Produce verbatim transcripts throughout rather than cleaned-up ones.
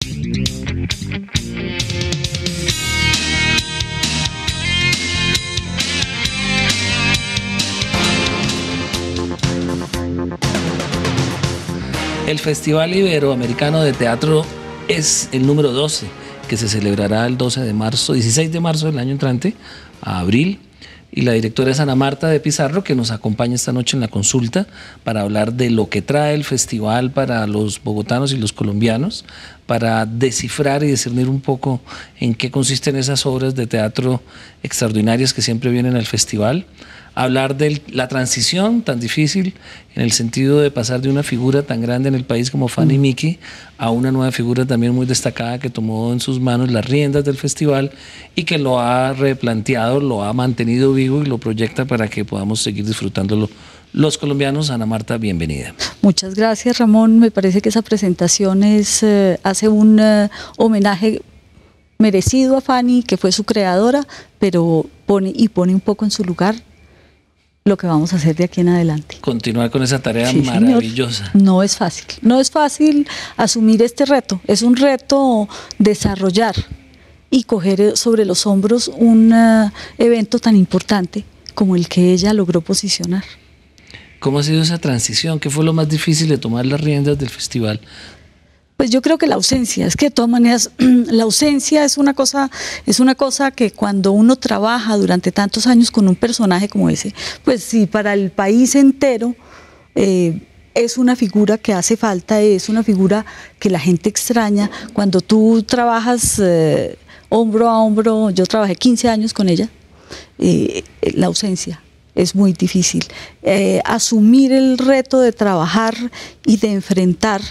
El Festival Iberoamericano de Teatro es el número doce, que se celebrará el doce de marzo, dieciséis de marzo del año entrante, a abril. Y la directora es Ana Marta de Pizarro, que nos acompaña esta noche en la consulta para hablar de lo que trae el festival para los bogotanos y los colombianos, para descifrar y discernir un poco en qué consisten esas obras de teatro extraordinarias que siempre vienen al festival. Hablar de la transición tan difícil en el sentido de pasar de una figura tan grande en el país como Fanny Miki a una nueva figura también muy destacada que tomó en sus manos las riendas del festival y que lo ha replanteado, lo ha mantenido vivo y lo proyecta para que podamos seguir disfrutándolo los colombianos. Ana Marta, bienvenida. Muchas gracias, Ramón. Me parece que esa presentación es, eh, hace un eh, homenaje merecido a Fanny, que fue su creadora, pero pone y pone un poco en su lugar lo que vamos a hacer de aquí en adelante. Continuar con esa tarea sí, maravillosa. Señor. No es fácil, no es fácil asumir este reto, es un reto desarrollar y coger sobre los hombros un uh, evento tan importante como el que ella logró posicionar. ¿Cómo ha sido esa transición? ¿Qué fue lo más difícil de tomar las riendas del festival? Pues yo creo que la ausencia, es que de todas maneras la ausencia es una cosa, es una cosa que cuando uno trabaja durante tantos años con un personaje como ese, pues sí, para el país entero eh, es una figura que hace falta, es una figura que la gente extraña. Cuando tú trabajas eh, hombro a hombro, yo trabajé quince años con ella, eh, la ausencia es muy difícil. Eh, asumir el reto de trabajar y de enfrentar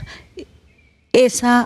esa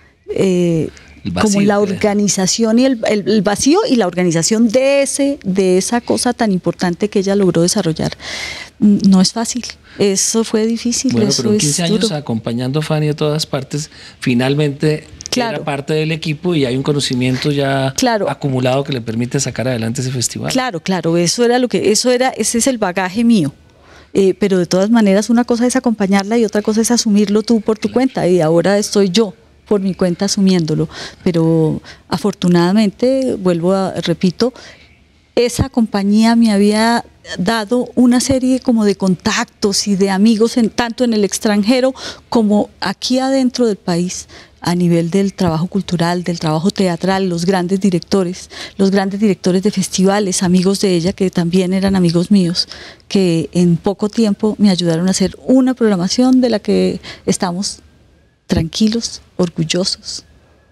eh, vacío, como la organización y el, el, el vacío y la organización de ese de esa cosa tan importante que ella logró desarrollar no es fácil, eso fue difícil. Bueno, eso pero en quince es años duro. Acompañando a Fanny a todas partes, finalmente claro. Era parte del equipo y hay un conocimiento ya claro. acumulado que le permite sacar adelante ese festival. Claro, claro, eso era lo que, eso era, ese es el bagaje mío. Eh, pero de todas maneras una cosa es acompañarla y otra cosa es asumirlo tú por tu claro. cuenta, y ahora estoy yo por mi cuenta asumiéndolo, pero afortunadamente, vuelvo a, repito, esa compañía me había dado una serie como de contactos y de amigos en, tanto en el extranjero como aquí adentro del país, a nivel del trabajo cultural, del trabajo teatral, los grandes directores, los grandes directores de festivales, amigos de ella que también eran amigos míos, que en poco tiempo me ayudaron a hacer una programación de la que estamos tranquilos, orgullosos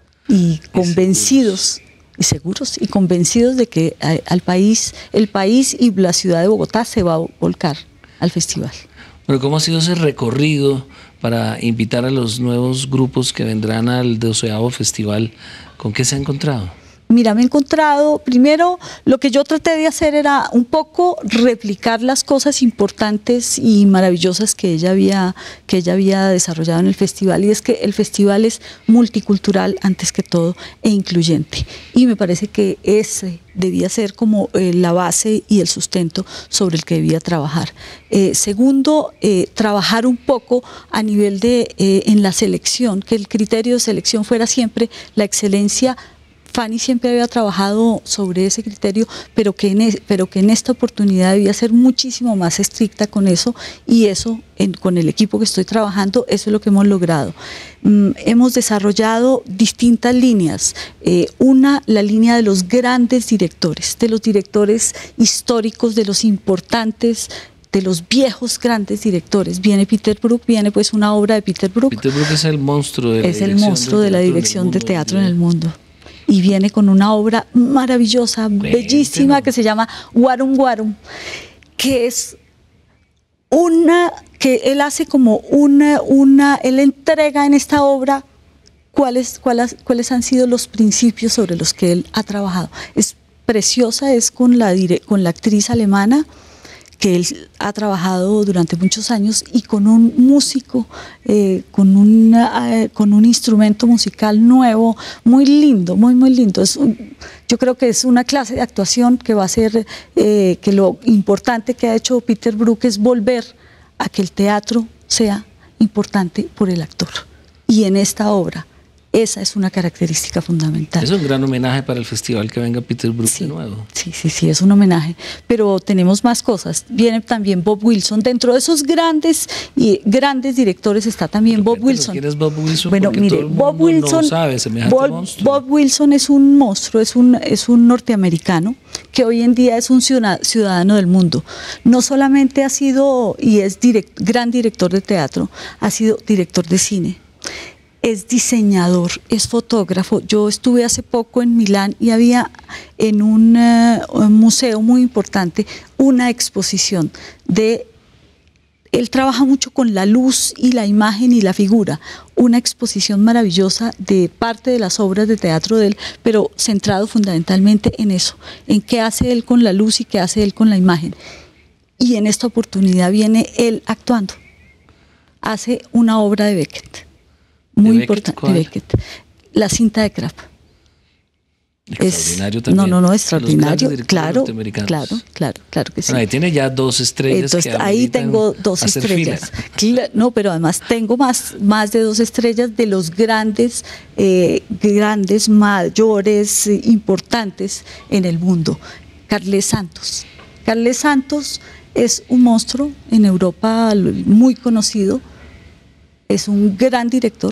y convencidos, y seguros y convencidos de que al país, el país y la ciudad de Bogotá se va a volcar al festival. Pero ¿cómo ha sido ese recorrido para invitar a los nuevos grupos que vendrán al doceavo festival? ¿Con qué se ha encontrado? Mira, me he encontrado, primero, lo que yo traté de hacer era un poco replicar las cosas importantes y maravillosas que ella había, que ella había desarrollado en el festival, y es que el festival es multicultural antes que todo e incluyente, y me parece que ese debía ser como eh, la base y el sustento sobre el que debía trabajar. Eh, segundo, eh, trabajar un poco a nivel de, eh, en la selección, que el criterio de selección fuera siempre la excelencia. Fanny siempre había trabajado sobre ese criterio, pero que en, es, pero que en esta oportunidad debía ser muchísimo más estricta con eso, y eso, en, con el equipo que estoy trabajando, eso es lo que hemos logrado. Mm, hemos desarrollado distintas líneas. Eh, una, la línea de los grandes directores, de los directores históricos, de los importantes, de los viejos grandes directores. Viene Peter Brook, viene pues una obra de Peter Brook. Peter Brook es el monstruo de la es el monstruo de la dirección de teatro en el mundo. Y viene con una obra maravillosa, Cuéntelo. bellísima, que se llama Warum Warum, que es una, que él hace como una, una él entrega en esta obra cuáles, cuáles, cuáles han sido los principios sobre los que él ha trabajado. Es preciosa, es con la, con la actriz alemana, que él ha trabajado durante muchos años, y con un músico, eh, con, una, eh, con un instrumento musical nuevo, muy lindo, muy muy lindo. Es un, yo creo que es una clase de actuación que va a ser, eh, que lo importante que ha hecho Peter Brook es volver a que el teatro sea importante por el actor. Y en esta obra Esa es una característica fundamental. Es un gran homenaje para el festival que venga Peter Brook sí, de nuevo. Sí, sí, sí, es un homenaje. Pero tenemos más cosas. Viene también Bob Wilson. Dentro de esos grandes y grandes directores está también Bob Wilson. ¿Quién es Bob Wilson? Bueno, porque mire, todo el Bob mundo Wilson, no sabe semejante Bob, monstruo. Bob Wilson es un monstruo, es un, es un norteamericano que hoy en día es un ciudadano del mundo. No solamente ha sido y es direct, gran director de teatro, ha sido director de cine. Es diseñador, es fotógrafo. Yo estuve hace poco en Milán y había en un, uh, un museo muy importante una exposición de... Él trabaja mucho con la luz y la imagen y la figura. Una exposición maravillosa de parte de las obras de teatro de él, pero centrado fundamentalmente en eso, en qué hace él con la luz y qué hace él con la imagen. Y en esta oportunidad viene él actuando. Hace una obra de Beckett. Muy importante, de Beckett. La cinta de Krapp. Extraordinario es, también. No, no, no, extraordinario. Claro, claro, claro, claro que sí. Bueno, ahí tiene ya dos estrellas. Entonces, que ahí tengo dos estrellas. Fila. No, pero además tengo más, más de dos estrellas de los grandes, eh, grandes, mayores, eh, importantes en el mundo. Carles Santos. Carles Santos es un monstruo en Europa muy conocido. Es un gran director.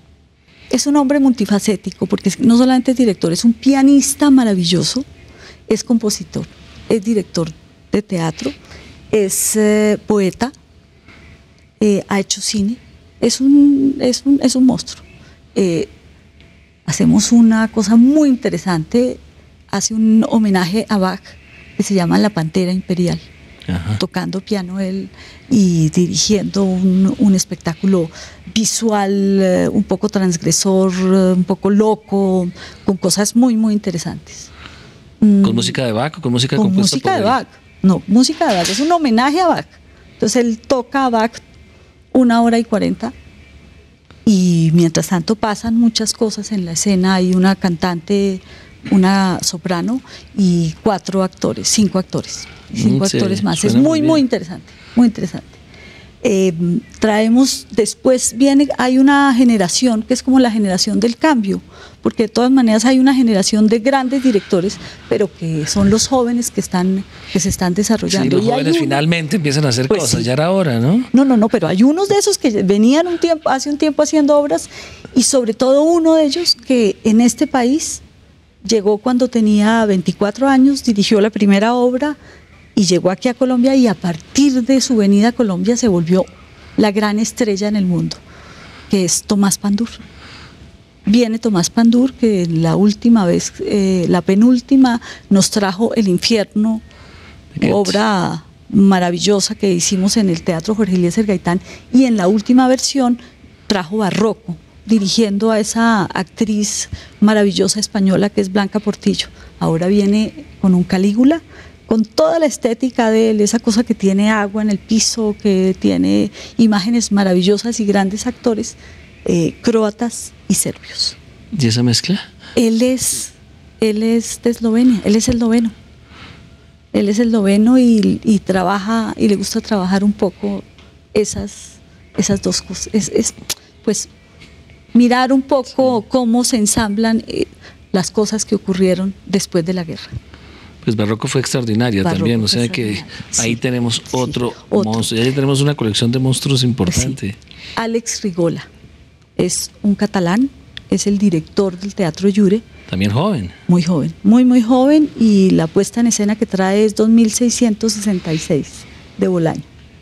Es un hombre multifacético, porque no solamente es director, es un pianista maravilloso, es compositor, es director de teatro, es eh, poeta, eh, ha hecho cine, es un, es un, es un monstruo. Eh, hacemos una cosa muy interesante, hace un homenaje a Bach, que se llama La Pantera Imperial. Ajá. Tocando piano él y dirigiendo un, un espectáculo visual eh, un poco transgresor, eh, un poco loco, con cosas muy, muy interesantes. ¿Con mm. música de Bach o con música con compuesta música por de él? Bach. No, música de Bach, es un homenaje a Bach. Entonces él toca a Bach una hora y cuarenta y mientras tanto pasan muchas cosas en la escena. Hay una cantante, una soprano y cuatro actores, cinco actores. Cinco sí, actores más. Es muy, muy, muy interesante, muy interesante. Eh, traemos, después viene, hay una generación que es como la generación del cambio, porque de todas maneras hay una generación de grandes directores, pero que son los jóvenes que están, que se están desarrollando. Sí, los y jóvenes uno, finalmente empiezan a hacer pues cosas, sí. Ya era hora, ¿no? No, no, no, pero hay unos de esos que venían un tiempo, hace un tiempo haciendo obras, y sobre todo uno de ellos que en este país llegó cuando tenía veinticuatro años, dirigió la primera obra, y llegó aquí a Colombia y a partir de su venida a Colombia se volvió la gran estrella en el mundo, que es Tomás Pandur. Viene Tomás Pandur, que la última vez, eh, la penúltima, nos trajo El Infierno, obra maravillosa que hicimos en el Teatro Jorge Eliezer Gaitán, y en la última versión trajo Barroco, dirigiendo a esa actriz maravillosa española que es Blanca Portillo. Ahora viene con un Calígula, con toda la estética de él, esa cosa que tiene agua en el piso, que tiene imágenes maravillosas y grandes actores, eh, croatas y serbios. ¿Y esa mezcla? Él es, él es de Eslovenia, él es esloveno. Él es esloveno y, y trabaja, y le gusta trabajar un poco esas, esas dos cosas. Es, es, pues, mirar un poco sí. cómo se ensamblan eh, las cosas que ocurrieron después de la guerra. Pues Barroco fue extraordinaria Barroco también, o sea que ahí sí, tenemos otro, sí, otro monstruo, ahí tenemos una colección de monstruos importante. Sí. Alex Rigola es un catalán, es el director del Teatro Llure. También joven. Muy joven, muy muy joven, y la puesta en escena que trae es dos mil seiscientos sesenta y seis de Bolaño.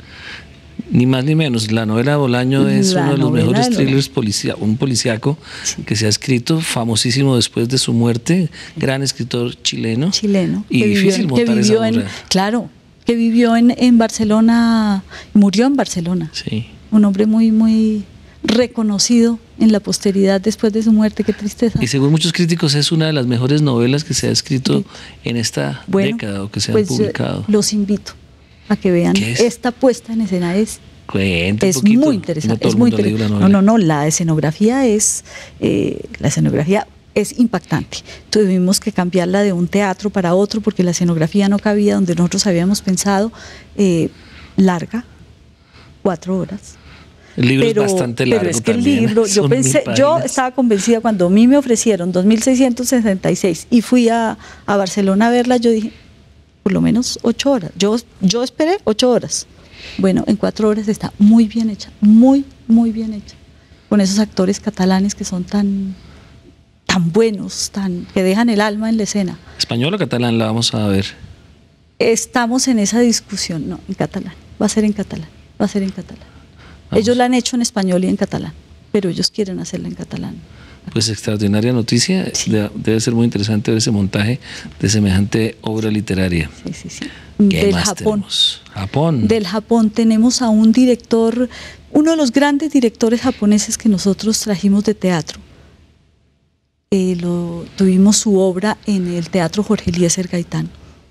Ni más ni menos, la novela de Bolaño es la uno de los mejores de thrillers, policia, un policíaco sí. que se ha escrito, famosísimo después de su muerte, gran escritor chileno. Chileno. Y que difícil vivió, montar que vivió esa obra. En, claro, que vivió en, en Barcelona, murió en Barcelona. Sí. Un hombre muy, muy reconocido en la posteridad después de su muerte, qué tristeza. Y según muchos críticos es una de las mejores novelas que se ha escrito sí. en esta bueno, década o que se pues han publicado. Los invito a que vean esta puesta en escena. Es, Cuente es un poquito, muy interesante. No, es muy interesante. No, no, no, la escenografía es eh, la escenografía es impactante. Tuvimos que cambiarla de un teatro para otro porque la escenografía no cabía donde nosotros habíamos pensado, eh, larga, cuatro horas. El libro pero, es bastante largo. Pero es que también, el libro, yo son pensé, mil yo páginas. estaba convencida cuando a mí me ofrecieron dos mil seiscientos sesenta y seis y fui a, a Barcelona a verla, yo dije, por lo menos ocho horas. Yo, yo esperé ocho horas. Bueno, en cuatro horas está muy bien hecha, muy, muy bien hecha. Con esos actores catalanes que son tan, tan buenos, tan, que dejan el alma en la escena. ¿Español o catalán la vamos a ver? Estamos en esa discusión, no, en catalán, va a ser en catalán, va a ser en catalán. Vamos. Ellos la han hecho en español y en catalán, pero ellos quieren hacerla en catalán. Pues extraordinaria noticia, Sí. de- debe ser muy interesante ver ese montaje de semejante obra literaria. Sí, sí, sí. ¿Qué Del más Japón. tenemos? Japón. Del Japón tenemos a un director, uno de los grandes directores japoneses que nosotros trajimos de teatro. Eh, lo, tuvimos su obra en el Teatro Jorge Eliezer Gaitán.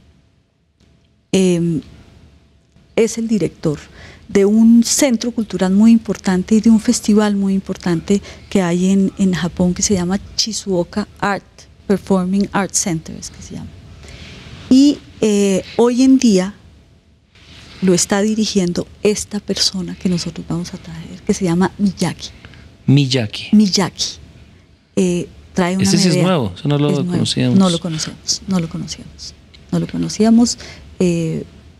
Eh, es el director de un centro cultural muy importante y de un festival muy importante que hay en, en Japón que se llama Shizuoka Art Performing Arts Center, es que se llama. Y eh, hoy en día lo está dirigiendo esta persona que nosotros vamos a traer, que se llama Miyaki. Miyaki. Miyaki. Eh, trae una Ese sí es idea. nuevo, eso no lo Es nuevo. conocíamos. No lo conocíamos, no lo conocíamos. No lo conocíamos. Eh,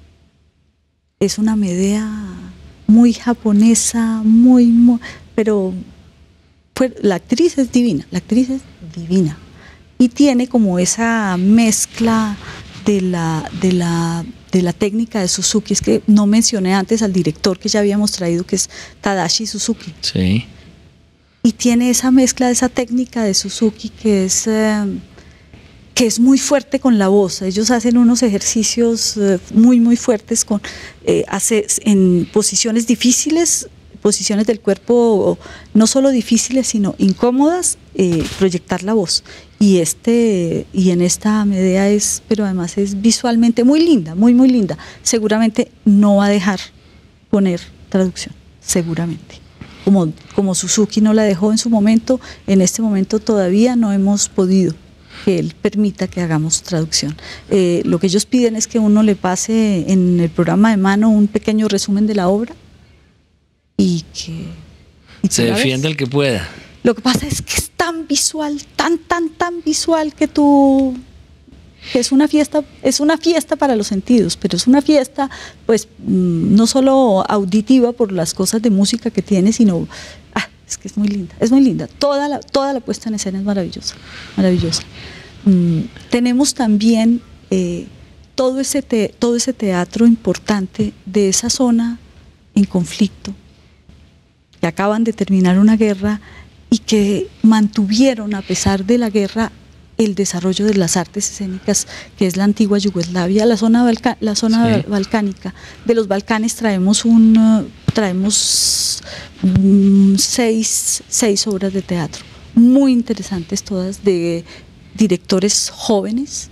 es una Medea muy japonesa, muy, muy pero fue, la actriz es divina, la actriz es divina. Y tiene como esa mezcla de la, de la, de la técnica de Suzuki. Es que no mencioné antes al director que ya habíamos traído, que es Tadashi Suzuki. Sí. Y tiene esa mezcla de esa técnica de Suzuki que es, eh, que es muy fuerte con la voz. Ellos hacen unos ejercicios eh, muy, muy fuertes con, eh, hace, en posiciones difíciles, posiciones del cuerpo no solo difíciles, sino incómodas, eh, proyectar la voz. Y, este, y en esta Medea es, pero además es visualmente muy linda, muy, muy linda. Seguramente no va a dejar poner traducción, seguramente. Como, como Suzuki no la dejó en su momento, en este momento todavía no hemos podido que él permita que hagamos traducción. Eh, lo que ellos piden es que uno le pase en el programa de mano un pequeño resumen de la obra y que... y Se tú la defiende ves. el que pueda. Lo que pasa es que es tan visual, tan, tan, tan visual que tú... que es una fiesta, es una fiesta para los sentidos, pero es una fiesta, pues, mmm, no solo auditiva por las cosas de música que tiene, sino, ah, es que es muy linda, es muy linda. Toda la, toda la puesta en escena es maravillosa, maravillosa. Mm, tenemos también eh, todo ese te, todo ese teatro importante de esa zona en conflicto, que acaban de terminar una guerra y que mantuvieron, a pesar de la guerra, el desarrollo de las artes escénicas, que es la antigua Yugoslavia, la zona, balca, la zona sí. balcánica. De los Balcanes traemos un uh, traemos um, seis, seis obras de teatro, muy interesantes todas, de directores jóvenes,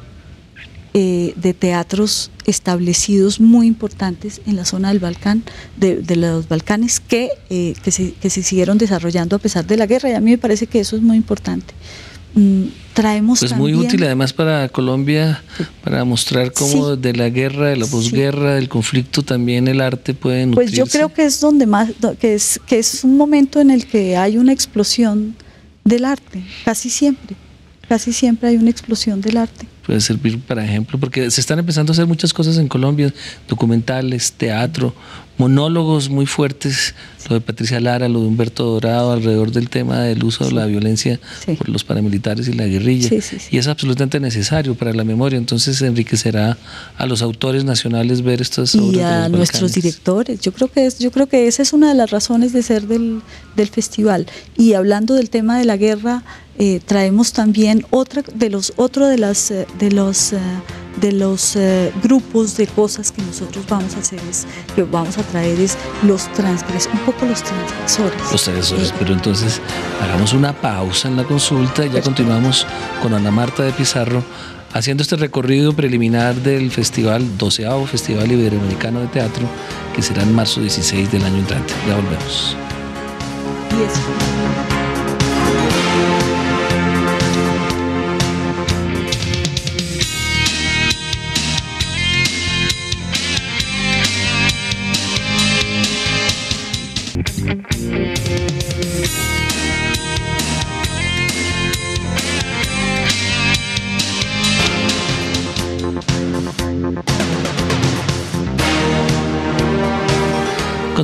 eh, de teatros establecidos muy importantes en la zona del Balcán, de, de los Balcanes, que, eh, que, se, que se siguieron desarrollando a pesar de la guerra, y a mí me parece que eso es muy importante. Mm, traemos pues también, muy útil además para Colombia, para mostrar cómo sí, de la guerra, de la posguerra, sí. del conflicto, también el arte puede nutrirse. Pues yo creo que es donde más, que es, que es un momento en el que hay una explosión del arte, casi siempre, casi siempre hay una explosión del arte. Puede servir para ejemplo, porque se están empezando a hacer muchas cosas en Colombia, documentales, teatro, monólogos muy fuertes, lo de Patricia Lara, lo de Humberto Dorado, alrededor del tema del uso sí. de la violencia sí. por los paramilitares y la guerrilla, sí, sí, sí. y es absolutamente necesario para la memoria, entonces enriquecerá a los autores nacionales ver estas y obras. Y a de nuestros directores, yo creo que es, yo creo que esa es una de las razones de ser del, del festival. Y hablando del tema de la guerra, eh, traemos también otra de los, otro de las de los uh, de los uh, grupos de cosas que nosotros vamos a hacer es que vamos a traer es los transgresores, un poco los transgresores. Los transgresores, eh, pero entonces hagamos una pausa en la consulta y ya continuamos con Ana Marta de Pizarro haciendo este recorrido preliminar del festival, doceavo Festival Iberoamericano de Teatro, que será en marzo dieciséis del año entrante. Ya volvemos. Y eso.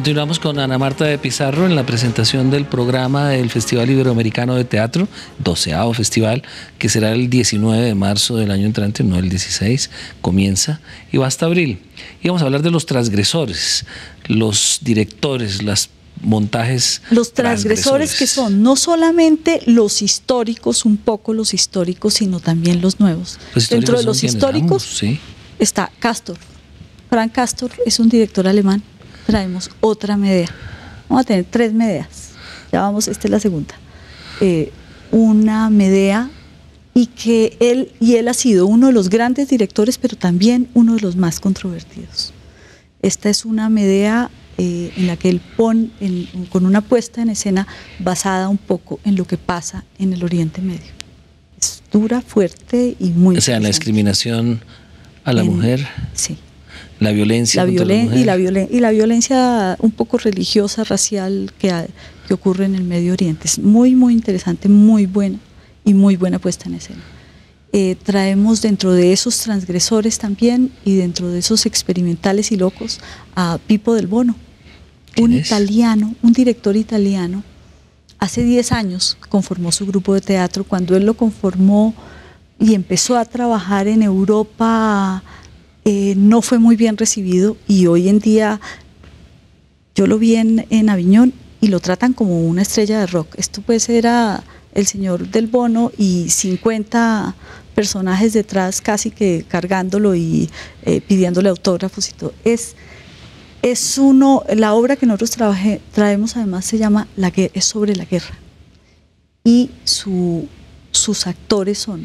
Continuamos con Ana Marta de Pizarro en la presentación del programa del Festival Iberoamericano de Teatro, doceavo festival, que será el diecinueve de marzo del año entrante, no el dieciséis, comienza y va hasta abril. Y vamos a hablar de los transgresores, los directores, las montajes los transgresores, transgresores que son no solamente los históricos, un poco los históricos, sino también los nuevos. Los Dentro de los históricos Ramos, ¿sí? está Castor. Frank Castor es un director alemán. Traemos otra Medea. Vamos a tener tres Medeas. Ya vamos, esta es la segunda. Eh, una Medea y que él y él ha sido uno de los grandes directores, pero también uno de los más controvertidos. Esta es una Medea eh, en la que él pone en, con una puesta en escena basada un poco en lo que pasa en el Oriente Medio. Es dura, fuerte y muy. O sea, la discriminación a la en, mujer. Sí. La violencia la contra violen la mujer. Y la, violen y la violencia un poco religiosa, racial que, ha, que ocurre en el Medio Oriente. Es muy, muy interesante, muy buena y muy buena puesta en escena. Eh, traemos dentro de esos transgresores también y dentro de esos experimentales y locos a Pippo del Bono, un es? italiano, un director italiano. Hace diez años conformó su grupo de teatro. Cuando él lo conformó y empezó a trabajar en Europa, Eh, no fue muy bien recibido y hoy en día yo lo vi en, en Aviñón y lo tratan como una estrella de rock. Esto pues era el señor del Bono y cincuenta personajes detrás casi que cargándolo y eh, pidiéndole autógrafos y todo. Es, es uno, la obra que nosotros trabaje, traemos además se llama la, es sobre la guerra y su, sus actores son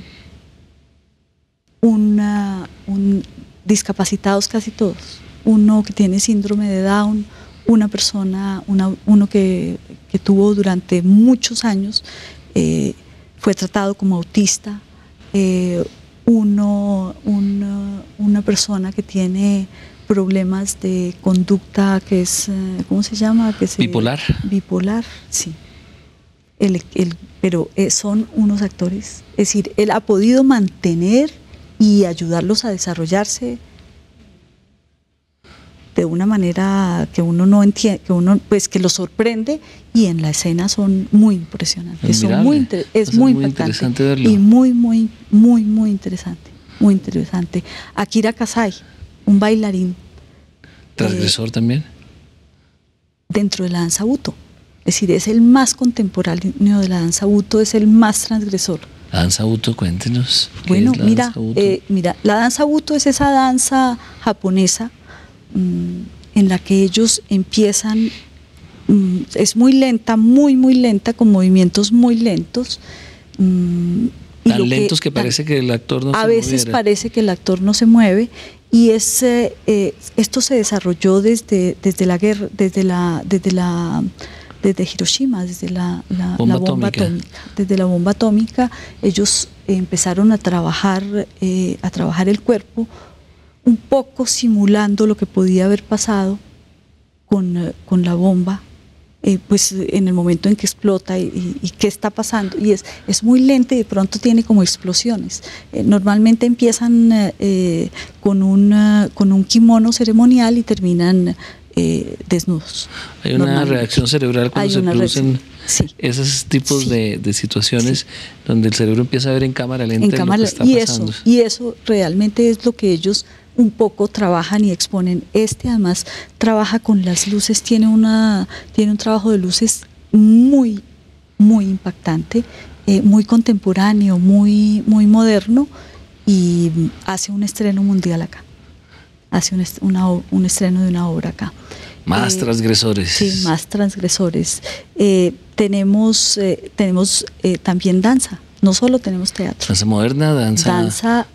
una, un discapacitados casi todos, uno que tiene síndrome de Down, una persona, una, uno que, que tuvo durante muchos años, eh, fue tratado como autista, eh, uno, una, una persona que tiene problemas de conducta que es, ¿cómo se llama? Que se, bipolar. Bipolar, sí. El, el, pero eh, son unos actores, es decir, él ha podido mantener y ayudarlos a desarrollarse de una manera que uno no entiende, que uno pues que los sorprende y en la escena son muy impresionantes, son muy es muy, muy impactante verlo. Y muy muy muy muy interesante, muy interesante. Akira Kasai, un bailarín transgresor eh, también dentro de la danza Buto, es decir, es el más contemporáneo de la danza Buto, es el más transgresor. La danza Buto, cuéntenos. Bueno, es la mira, danza Buto? Eh, mira, la danza Buto es esa danza japonesa mmm, en la que ellos empiezan, mmm, es muy lenta, muy, muy lenta, con movimientos muy lentos. Mmm, y tan lentos que, que parece tan, que el actor no se mueve. A veces moviera. parece que el actor no se mueve y es, eh, eh, esto se desarrolló desde, desde la guerra, desde la... Desde la desde Hiroshima, desde la, la, bomba, la bomba atómica. atómica. Desde la bomba atómica, ellos empezaron a trabajar, eh, a trabajar el cuerpo, un poco simulando lo que podía haber pasado con, con la bomba, eh, pues en el momento en que explota y, y, y qué está pasando. Y es, es muy lento y de pronto tiene como explosiones. Eh, normalmente empiezan eh, con, un, con un kimono ceremonial y terminan Eh, desnudos. Hay una reacción cerebral cuando se producen sí. esos tipos sí. de, de situaciones sí. donde el cerebro empieza a ver en cámara lenta en cámara, lo que está y pasando. Eso, y eso realmente es lo que ellos un poco trabajan y exponen. Este además trabaja con las luces, tiene, una, tiene un trabajo de luces muy, muy impactante, eh, muy contemporáneo, muy, muy moderno y hace un estreno mundial acá. Hace un, est una, un estreno de una obra acá. Más eh, transgresores. Sí, más transgresores. Eh, tenemos eh, tenemos eh, también danza, no solo tenemos teatro. Danza moderna, danza... Danza,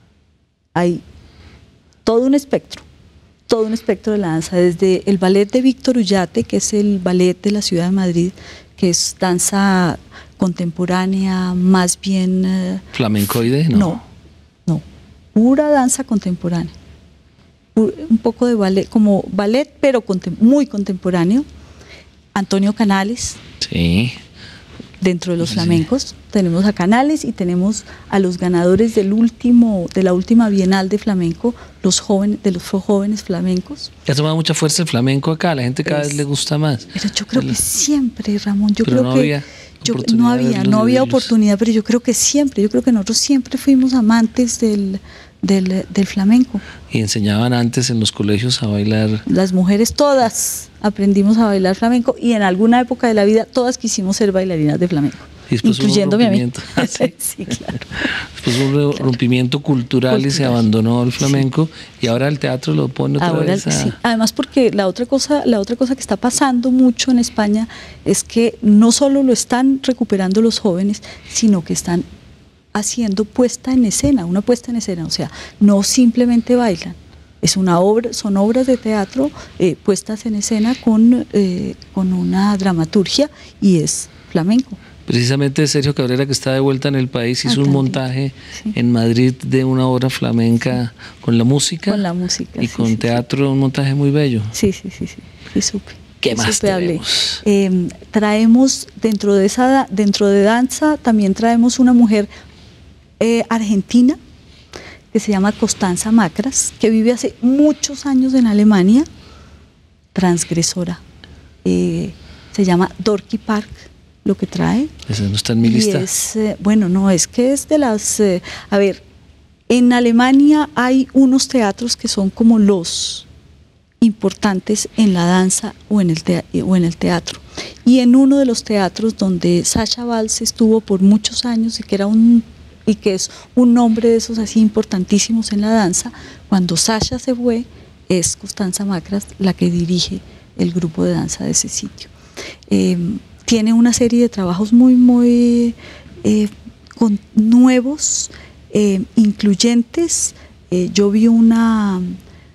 hay todo un espectro, todo un espectro de la danza, desde el ballet de Víctor Ullate, que es el ballet de la ciudad de Madrid, que es danza contemporánea, más bien... Eh, ¿Flamencoide? No. no, no, pura danza contemporánea. Un poco de ballet, como ballet, pero contem muy contemporáneo. Antonio Canales. Sí, dentro de los Sí. flamencos. Tenemos a Canales y tenemos a los ganadores del último, de la última Bienal de Flamenco, los jóvenes, de los jóvenes flamencos. Ha tomado mucha fuerza el flamenco acá, a la gente cada Es- vez le gusta más. Pero yo creo El- que siempre, Ramón, yo Pero creo no que había yo, oportunidad no de había, verlos, no de había verlos. oportunidad, pero yo creo que siempre, yo creo que nosotros siempre fuimos amantes del, del, del flamenco. Y enseñaban antes en los colegios a bailar. Las mujeres todas aprendimos a bailar flamenco y en alguna época de la vida todas quisimos ser bailarinas de flamenco, Y después hubo un incluyéndome a mí. rompimiento. Ah, ¿sí? Sí, claro. Después hubo un rompimiento cultural, y se Cultural. abandonó el flamenco y ahora el teatro lo pone otra Ahora vez a... sí. Además, porque la otra cosa, la otra cosa que está pasando mucho en España es que no solo lo están recuperando los jóvenes, sino que están haciendo puesta en escena, una puesta en escena, o sea, no simplemente bailan. Es una obra, son obras de teatro eh, puestas en escena con, eh, con una dramaturgia y es flamenco. Precisamente Sergio Cabrera, que está de vuelta en el país, Ah, hizo un también. montaje Sí. en Madrid de una obra flamenca con la música. Con la música, Y sí, con sí, teatro, un montaje muy bello. Sí, sí, sí, sí, sí supe. ¿Qué Sí más supe, hablé. tenemos? Eh, traemos dentro de esa, da- dentro de danza, también traemos una mujer eh, argentina que se llama Constanza Macras, que vive hace muchos años en Alemania, transgresora. Eh, se llama Dorky Park, lo que trae. Ese no está en mi Y lista. es, eh, bueno, no, es que es de las... eh, a ver, en Alemania hay unos teatros que son como los importantes en la danza o en el, tea- o en el teatro. Y en uno de los teatros donde Sasha Valls estuvo por muchos años y que era un y que es un nombre de esos así importantísimos en la danza, cuando Sasha se fue, es Constanza Macras la que dirige el grupo de danza de ese sitio. Eh, tiene una serie de trabajos muy, muy eh, con, nuevos, eh, incluyentes. Eh, yo vi una,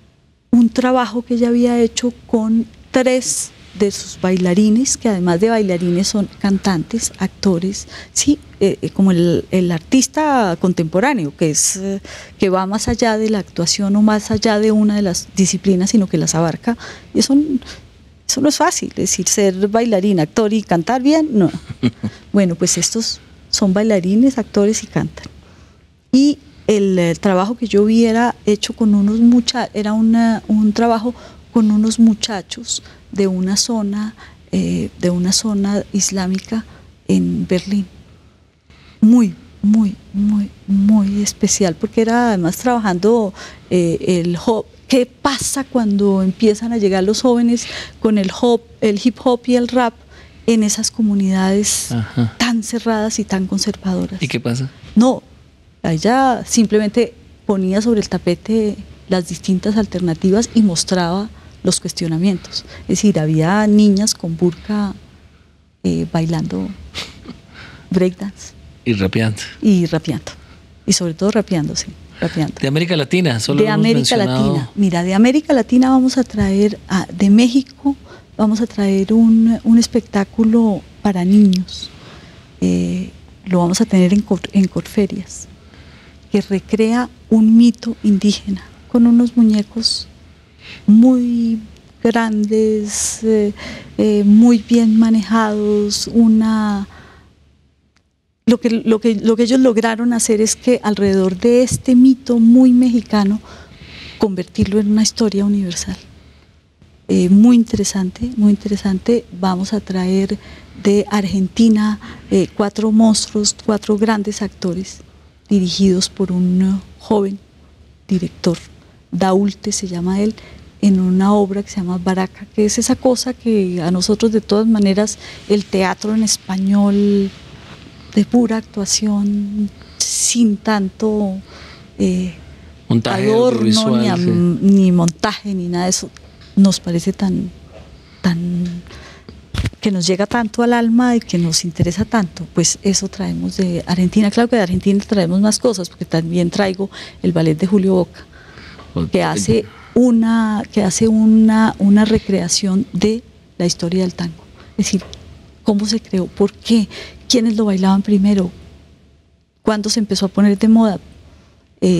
un trabajo que ella había hecho con tres de sus bailarines, que además de bailarines son cantantes, actores, sí, eh, como el, el artista contemporáneo, que es eh, que va más allá de la actuación o más allá de una de las disciplinas, sino que las abarca. Y eso, eso no es fácil, es decir, ser bailarín, actor y cantar bien, no. Bueno, pues estos son bailarines, actores y cantan. Y el, el trabajo que yo vi era hecho con unos muchachos, era una, un trabajo con unos muchachos de una zona, eh, de una zona islámica en Berlín. Muy, muy, muy, muy especial, porque era además trabajando eh, el hop. ¿Qué pasa cuando empiezan a llegar los jóvenes con el hop, el hip hop y el rap en esas comunidades Ajá. tan cerradas y tan conservadoras? ¿Y qué pasa? No, ella simplemente ponía sobre el tapete las distintas alternativas y mostraba los cuestionamientos. Es decir, había niñas con burka eh, bailando breakdance Y rapeando. y rapeando. Y sobre todo rapeando, sí, rapeando. De América Latina, solo De hemos América mencionado- Latina. Mira, de América Latina vamos a traer, a- de México, vamos a traer un, un espectáculo para niños. Eh, lo vamos a tener en, Cor- en Corferias, que recrea un mito indígena con unos muñecos muy grandes, eh, eh, muy bien manejados, una... Lo que, lo, que, lo que ellos lograron hacer es que alrededor de este mito muy mexicano, convertirlo en una historia universal. Eh, muy interesante, muy interesante. Vamos a traer de Argentina eh, cuatro monstruos, cuatro grandes actores, dirigidos por un uh, joven director, Daulte se llama él, en una obra que se llama Baraca, que es esa cosa que a nosotros de todas maneras el teatro en español de pura actuación, sin tanto eh, Montaje adorno, audiovisual, ni, am- sí. ni montaje, ni nada de eso, nos parece tan, tan, que nos llega tanto al alma y que nos interesa tanto. Pues eso traemos de Argentina. Claro que de Argentina traemos más cosas, porque también traigo el ballet de Julio Boca, que hace una, que hace una, una recreación de la historia del tango. Es decir, cómo se creó, por qué, quiénes lo bailaban primero, cuándo se empezó a poner de moda, eh,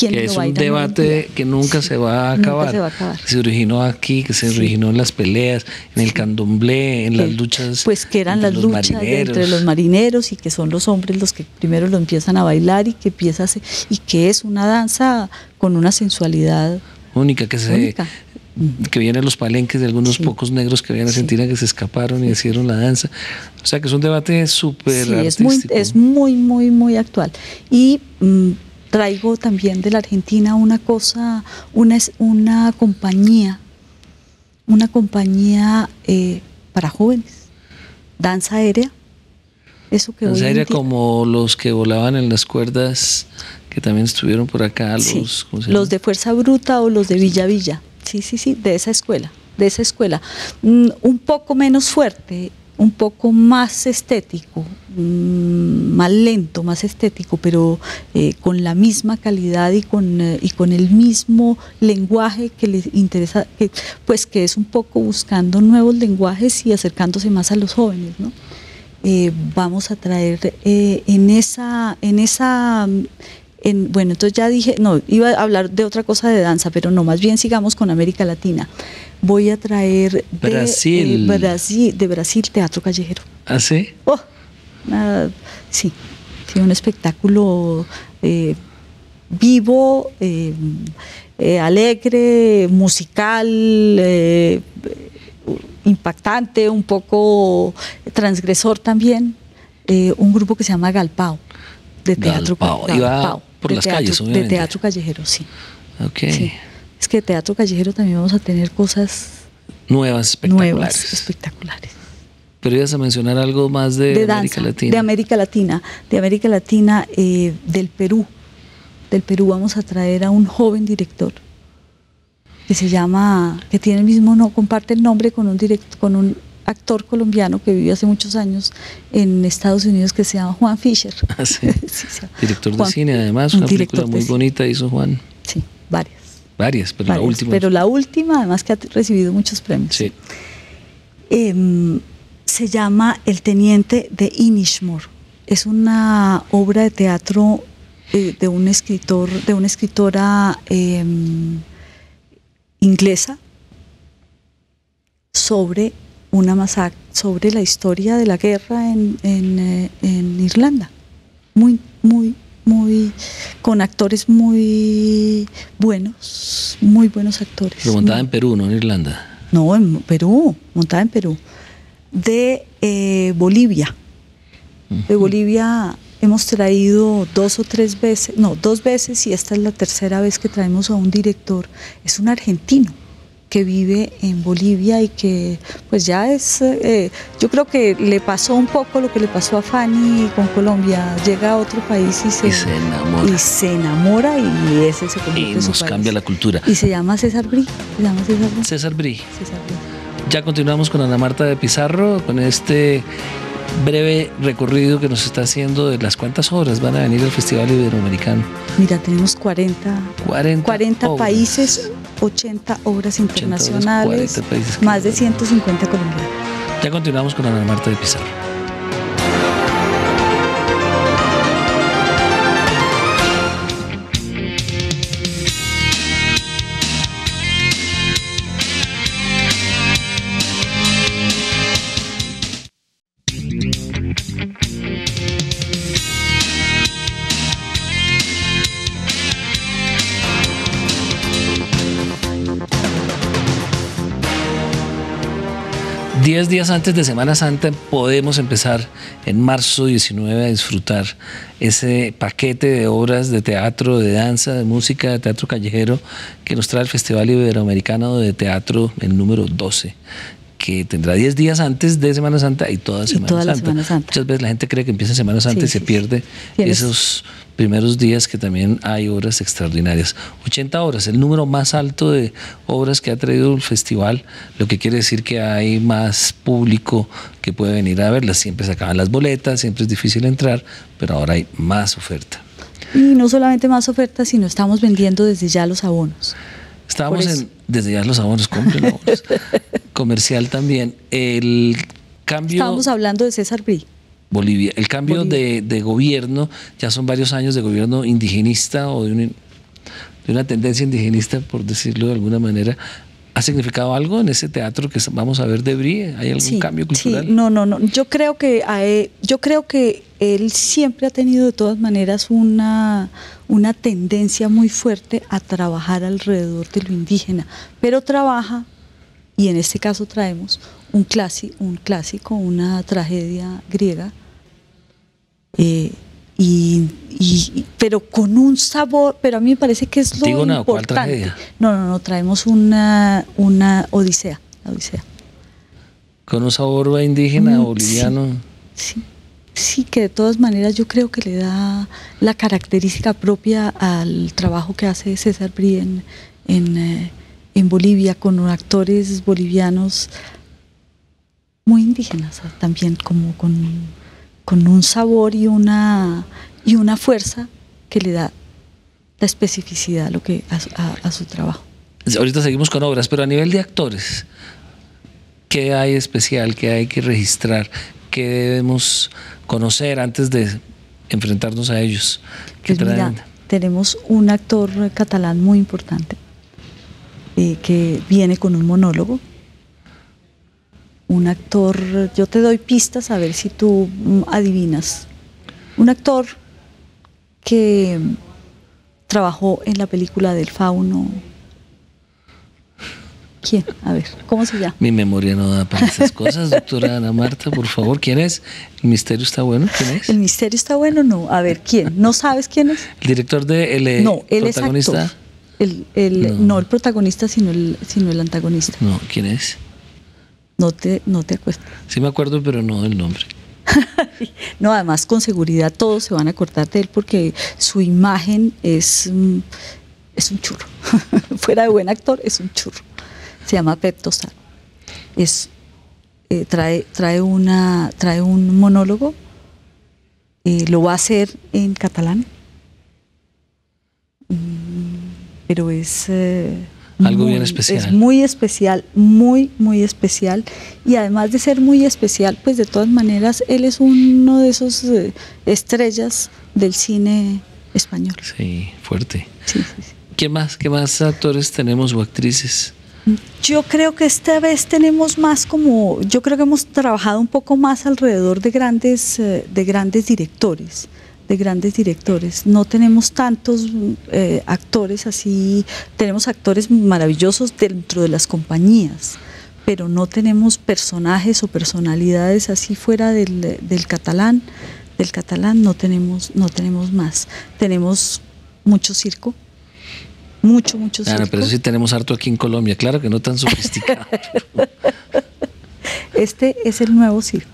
¿Quién que lo es baila un hoy en debate día? que nunca Sí, se va a nunca acabar. se va a acabar. Se originó aquí, que se Sí. originó en las peleas, en el candomblé, en Que, las luchas. pues que eran entre las los luchas de- marineros. entre los marineros y que son los hombres los que primero lo empiezan a bailar y que empieza a ser- y que es una danza con una sensualidad Única, que se única. que viene a los palenques de algunos Sí. pocos negros que vienen a Sí. Argentina que se escaparon y hicieron la danza. O sea que es un debate súper Sí, es muy, artístico. es muy, muy, muy actual. Y mm, traigo también de la Argentina una cosa, una, es- una compañía, una compañía eh, para jóvenes, danza aérea. Eso que Danza hoy en aérea día- como los que volaban en las cuerdas, que también estuvieron por acá, los, Sí, ¿cómo se los llama? de Fuerza Bruta o los de Villa Villa. Sí, sí, sí, de esa escuela, de esa escuela. Mm, un poco menos fuerte, un poco más estético, mm, más lento, más estético, pero eh, con la misma calidad y con, eh, y con el mismo lenguaje que les interesa, que, pues que es un poco buscando nuevos lenguajes y acercándose más a los jóvenes, ¿no? Eh, vamos a traer eh, en esa, en esa en, bueno, entonces ya dije, no, iba a hablar de otra cosa de danza, pero no, más bien sigamos con América Latina. Voy a traer de Brasil. eh, Brasil, de Brasil teatro callejero. ¿Ah, sí? Oh, ah, sí, sí, un espectáculo eh, vivo, eh, eh, alegre, musical, eh, impactante, un poco transgresor también. Eh, un grupo que se llama Galpao, de teatro, Galpao. Galpao, Iba por de las teatro- calles, de obviamente. teatro callejero, sí. Ok. Sí. Es que de teatro callejero también vamos a tener cosas Nuevas, espectaculares. nuevas, espectaculares. Pero ibas a mencionar algo más de, De América danza, Latina. de América Latina, de América Latina, eh, del Perú. Del Perú vamos a traer a un joven director que se llama, que tiene el mismo, no, comparte el nombre con un direct, con un actor colombiano que vivió hace muchos años en Estados Unidos que se llama Juan Fisher. Ah, sí. Sí, se llama Director Juan- de cine, además, un una película director de muy cine. bonita hizo Juan. Sí, varias. Varias, pero la varias, última. Pero la última, además que ha recibido muchos premios. Sí. Eh, se llama El Teniente de Inishmore. Es una obra de teatro eh, de un escritor, de una escritora eh, inglesa sobre una masacre, sobre la historia de la guerra en, en, eh, en Irlanda. Muy, muy, muy, con actores muy buenos, muy buenos actores. Pero montada Muy- en Perú, no en Irlanda. no, en Perú, montada en Perú. De eh, Bolivia. De Bolivia hemos traído dos o tres veces, no, dos veces y esta es la tercera vez que traemos a un director. Es un argentino que vive en Bolivia y que pues ya es, eh, yo creo que le pasó un poco lo que le pasó a Fanny con Colombia. Llega a otro país y se, Y se enamora. y se enamora y ese se convierte Y en su nos país. cambia la cultura. Y se llama César Brí. Se llama César Brí. César Brí. César Brí. Ya continuamos con Ana Marta de Pizarro, con este breve recorrido que nos está haciendo de las cuántas obras van a venir al Festival Iberoamericano. Mira, tenemos cuarenta, cuarenta, cuarenta obras. países, ochenta obras internacionales, cuarenta países que- más de ciento cincuenta colombianos. Ya continuamos con Ana Marta de Pizarro. Diez días antes de Semana Santa podemos empezar en marzo diecinueve a disfrutar ese paquete de obras de teatro, de danza, de música, de teatro callejero que nos trae el Festival Iberoamericano de Teatro, el número doce, que tendrá diez días antes de Semana Santa y toda Semana, toda la Santa. Semana Santa. Muchas veces la gente cree que empieza Semana Santa Sí, y se sí, pierde sí. Tienes- esos primeros días que también hay obras extraordinarias. ochenta obras, el número más alto de obras que ha traído el festival, lo que quiere decir que hay más público que puede venir a verlas. Siempre se acaban las boletas, siempre es difícil entrar, pero ahora hay más oferta. Y no solamente más ofertas, sino estamos vendiendo desde ya los abonos. Estábamos Por eso. en, desde ya los abonos, compren abonos. Comercial también. El cambio... Estábamos hablando de César Brí. Bolivia. El cambio Bolivia. de, de gobierno, ya son varios años de gobierno indigenista o de un, de una tendencia indigenista, por decirlo de alguna manera. ¿Ha significado algo en ese teatro que vamos a ver de Brie? ¿Hay algún sí, cambio cultural? Sí, no, no, no. Yo creo que a él, yo creo que él siempre ha tenido de todas maneras una, una tendencia muy fuerte a trabajar alrededor de lo indígena, pero trabaja, y en este caso traemos un clásico, un clásico, una tragedia griega, eh, y, y, pero con un sabor, pero a mí me parece que es lo Antígona, importante. ¿cuál tragedia? No, no, no, traemos una, una Odisea, la Odisea. Con un sabor indígena, Mm, boliviano. Sí, sí, sí, que de todas maneras yo creo que le da la característica propia al trabajo que hace César Brie en, en, eh, en Bolivia, con actores bolivianos muy indígenas también, como con... con un sabor y una, y una fuerza que le da la especificidad a, lo que, a, a, a su trabajo. Ahorita seguimos con obras, pero a nivel de actores, ¿qué hay especial? ¿Qué hay que registrar? ¿Qué debemos conocer antes de enfrentarnos a ellos? ¿Qué Pues mira, tenemos un actor catalán muy importante eh, que viene con un monólogo. Un actor, yo te doy pistas a ver si tú adivinas. Un actor que trabajó en la película del Fauno. ¿Quién? A ver, ¿cómo se llama? Mi memoria no da para esas cosas, doctora Ana Marta, por favor. ¿Quién es? ¿El misterio está bueno? ¿Quién es? ¿El misterio está bueno? No. A ver, ¿quién? ¿No sabes quién es? ¿El director de el eh, No, él protagonista? es actor. El, el, no. no el protagonista, sino el, sino el antagonista. No, ¿quién es? No te, no te acuerdas. Sí me acuerdo, pero no del nombre. No, además con seguridad todos se van a acordar de él porque su imagen es, es un churro. Fuera de buen actor, es un churro. Se llama Pep Tosar. Es, eh, trae, trae, una, trae un monólogo, eh, lo va a hacer en catalán, pero es... Eh, Algo muy, bien especial. Es muy especial, muy, muy especial. Y además de ser muy especial, pues de todas maneras, él es uno de esos eh, estrellas del cine español. Sí, fuerte. Sí, sí, sí. ¿Qué más, qué más actores tenemos o actrices? Yo creo que esta vez tenemos más como, yo creo que hemos trabajado un poco más alrededor de grandes, eh, de grandes directores. de grandes directores. No tenemos tantos eh, actores así, tenemos actores maravillosos dentro de las compañías, pero no tenemos personajes o personalidades así fuera del, del catalán, del catalán no tenemos, no tenemos más. Tenemos mucho circo, mucho, mucho circo. Ana, pero sí tenemos harto aquí en Colombia, claro que no tan sofisticado. Este es el nuevo circo.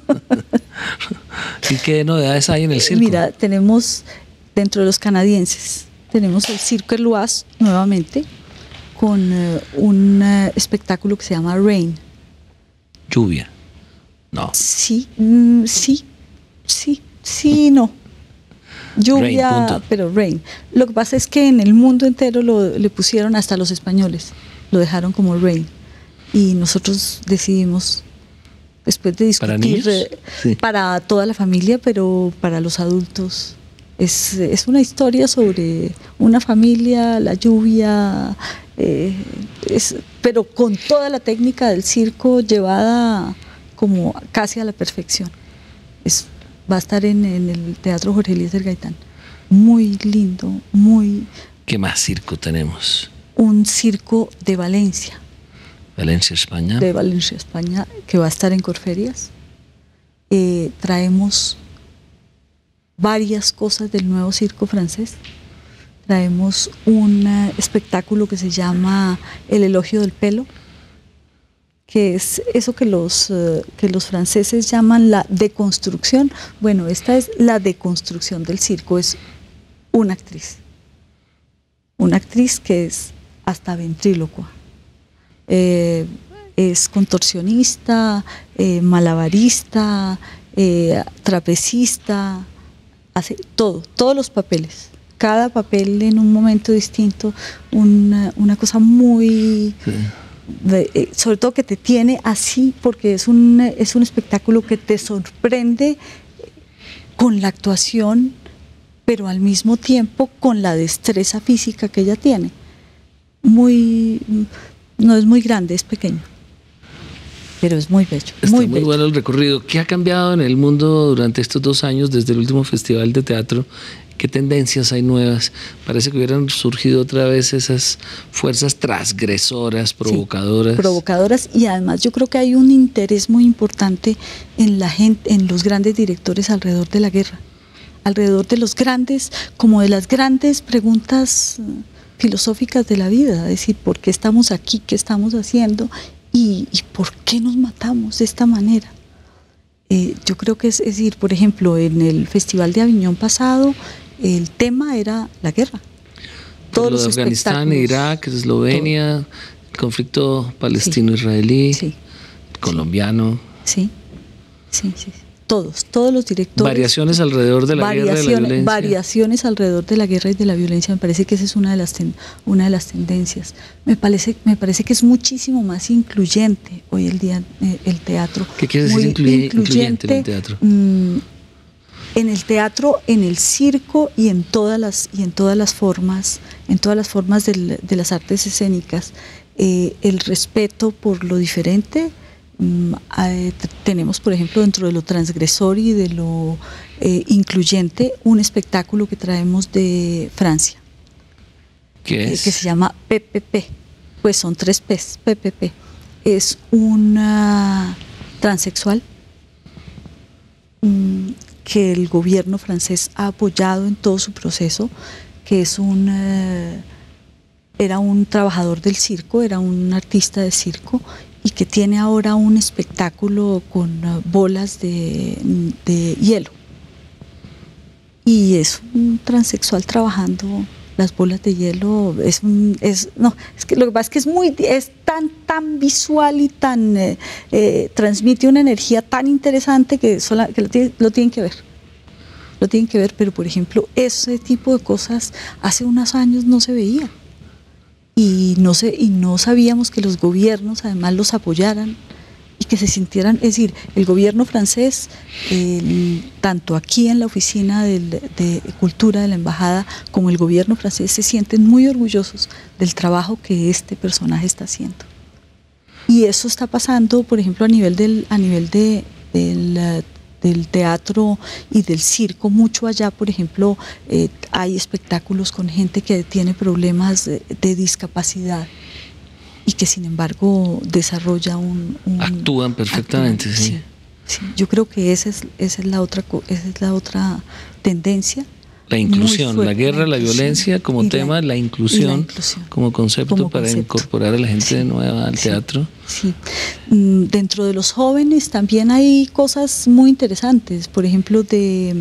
¿Y qué novedades hay en el circo? Mira, tenemos dentro de los canadienses, tenemos el Cirque Éloise nuevamente, con uh, un uh, espectáculo que se llama Rain. Lluvia. No. Sí, mm, sí, sí, sí, no. Lluvia, Rain, punto. pero Rain. Lo que pasa es que en el mundo entero lo, le pusieron, hasta los españoles, lo dejaron como Rain. Y nosotros decidimos, después de discutir, ¿para niños? Eh, sí. Para toda la familia, pero para los adultos. Es, es una historia sobre una familia, la lluvia, eh, es, pero con toda la técnica del circo llevada como casi a la perfección. Es, va a estar en, en el Teatro Jorge Eliezer Gaitán. Muy lindo, muy... ¿Qué más circo tenemos? Un circo de Valencia. Valencia, España. De Valencia, España, que va a estar en Corferias. Eh, traemos varias cosas del nuevo circo francés. Traemos un uh, espectáculo que se llama El elogio del pelo, que es eso que los, uh, que los franceses llaman la deconstrucción. Bueno, esta es la deconstrucción del circo, es una actriz. Una actriz que es hasta ventrílocua. Eh, es contorsionista, eh, malabarista, eh, trapecista, hace todo, todos los papeles, cada papel en un momento distinto, una, una cosa muy, sí. de, eh, sobre todo que te tiene así, porque es un, es un espectáculo que te sorprende con la actuación, pero al mismo tiempo con la destreza física que ella tiene. Muy, no es muy grande, es pequeño, pero es muy bello. Está muy, muy bello. bueno el recorrido. ¿Qué ha cambiado en el mundo durante estos dos años desde el último festival de teatro? ¿Qué tendencias hay nuevas? Parece que hubieran surgido otra vez esas fuerzas transgresoras, provocadoras. Sí, provocadoras, y además yo creo que hay un interés muy importante en la gente, en los grandes directores alrededor de la guerra, alrededor de los grandes, como de las grandes preguntas filosóficas de la vida, es decir, ¿por qué estamos aquí? ¿Qué estamos haciendo? ¿Y, y por qué nos matamos de esta manera? Eh, yo creo que es, es decir, por ejemplo, en el Festival de Aviñón pasado, el tema era la guerra. Todos los Afganistán, Irak, Eslovenia, todo. El conflicto palestino-israelí, sí, colombiano. Sí, sí, sí. Todos, todos los directores. Variaciones alrededor de la guerra y de la violencia. Variaciones alrededor de la guerra y de la violencia. Me parece que esa es una de las, ten, una de las tendencias. Me parece, me parece que es muchísimo más incluyente hoy el día eh, el teatro. ¿Qué quiere decir incluye, incluyente en el teatro? Mmm, en el teatro, en el circo y en todas las y en todas las formas, en todas las formas del, de las artes escénicas, eh, el respeto por lo diferente. Eh, tenemos, por ejemplo, dentro de lo transgresor y de lo eh, incluyente, un espectáculo que traemos de Francia. ¿Qué es? Eh, que se llama P P P, pues son tres P's, P P P. Es una transexual um, que el gobierno francés ha apoyado en todo su proceso, que es un... Uh, era un trabajador del circo, era un artista de circo, y que tiene ahora un espectáculo con uh, bolas de, de hielo. Y es un transexual trabajando las bolas de hielo. Es, un, es no, es que lo que pasa es que es muy, es tan, tan visual y tan eh, eh, transmite una energía tan interesante que, sola, que lo, tiene, lo tienen que ver. Lo tienen que ver, pero por ejemplo, ese tipo de cosas hace unos años no se veía. Y no, sé, y no sabíamos que los gobiernos además los apoyaran y que se sintieran, es decir, el gobierno francés, el, tanto aquí en la oficina de, de cultura de la embajada como el gobierno francés se sienten muy orgullosos del trabajo que este personaje está haciendo. Y eso está pasando, por ejemplo, a nivel del, a nivel de, del del teatro y del circo, mucho allá, por ejemplo, eh, hay espectáculos con gente que tiene problemas de, de discapacidad y que sin embargo desarrolla un... un actúan perfectamente, actúan, sí. sí. Sí, yo creo que esa es, esa es la otra, esa es la otra tendencia. La inclusión, fuerte, la guerra, la, la violencia como tema, la, la, inclusión, la inclusión como concepto como para concepto. Incorporar a la gente sí, de nueva al sí, teatro. Sí. Dentro de los jóvenes también hay cosas muy interesantes. Por ejemplo, de,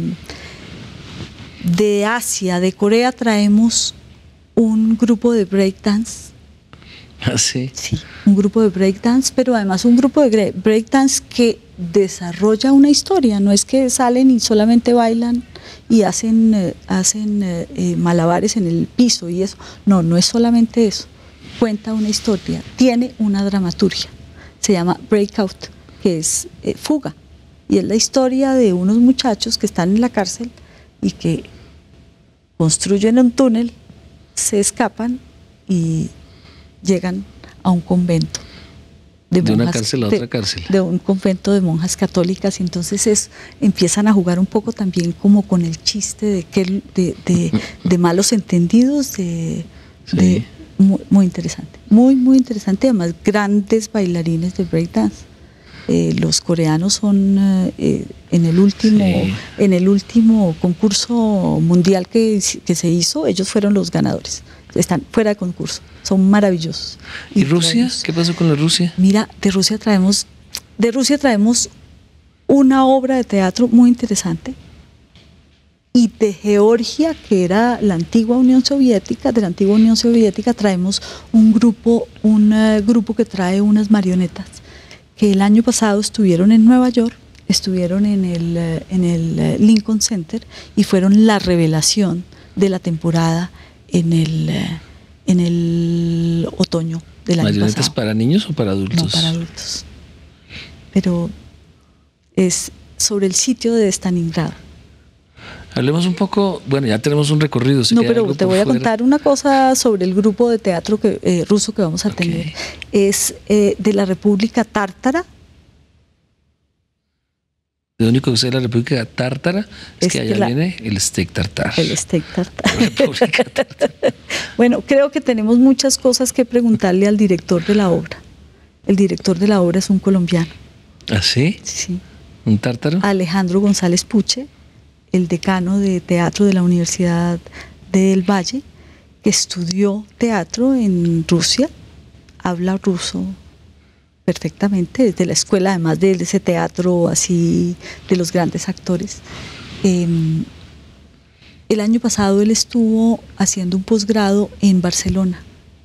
de Asia, de Corea, traemos un grupo de breakdance. ¿Ah, sí? Sí, un grupo de breakdance, pero además un grupo de breakdance que desarrolla una historia. No es que salen y solamente bailan y hacen, eh, hacen eh, malabares en el piso y eso. No, no es solamente eso. Cuenta una historia, tiene una dramaturgia. Se llama Breakout, que es eh, fuga. Y es la historia de unos muchachos que están en la cárcel y que construyen un túnel, se escapan y llegan a un convento. De, de monjas, una cárcel a otra cárcel. De, de un convento de monjas católicas, y entonces es, empiezan a jugar un poco también como con el chiste de, que, de, de, de malos entendidos, de, sí. de muy, muy interesante, muy muy interesante, además grandes bailarines de breakdance. Eh, los coreanos son eh, en el último sí. en el último concurso mundial que, que se hizo, ellos fueron los ganadores. Están fuera de concurso, son maravillosos. ¿Y, ¿Y Rusia? Traemos, ¿qué pasó con la Rusia? Mira, de Rusia traemos, de Rusia traemos una obra de teatro muy interesante, y de Georgia, que era la antigua Unión Soviética, de la antigua Unión Soviética traemos un grupo, un uh, grupo que trae unas marionetas, que el año pasado estuvieron en Nueva York, estuvieron en el, uh, en el uh, Lincoln Center y fueron la revelación de la temporada en el, en el otoño del año pasado. ¿Marionetas para niños o para adultos? No, para adultos. Pero es sobre el sitio de Stalingrado. Hablemos un poco, bueno, ya tenemos un recorrido. No, pero te voy a fuera. contar una cosa sobre el grupo de teatro que, eh, ruso que vamos a Okay. tener. Es eh, de la República Tártara. Lo único que sé de la República Tártara es, Es que allá que la- viene el steak tartar. El steak tartar. República Tártara. Bueno, creo que tenemos muchas cosas que preguntarle al director de la obra. El director de la obra es un colombiano. ¿Ah, sí? Sí. ¿Un tártaro? Alejandro González Puche, el decano de teatro de la Universidad del Valle, que estudió teatro en Rusia, habla ruso perfectamente, desde la escuela, además de ese teatro así de los grandes actores. Eh, el año pasado él estuvo haciendo un posgrado en Barcelona.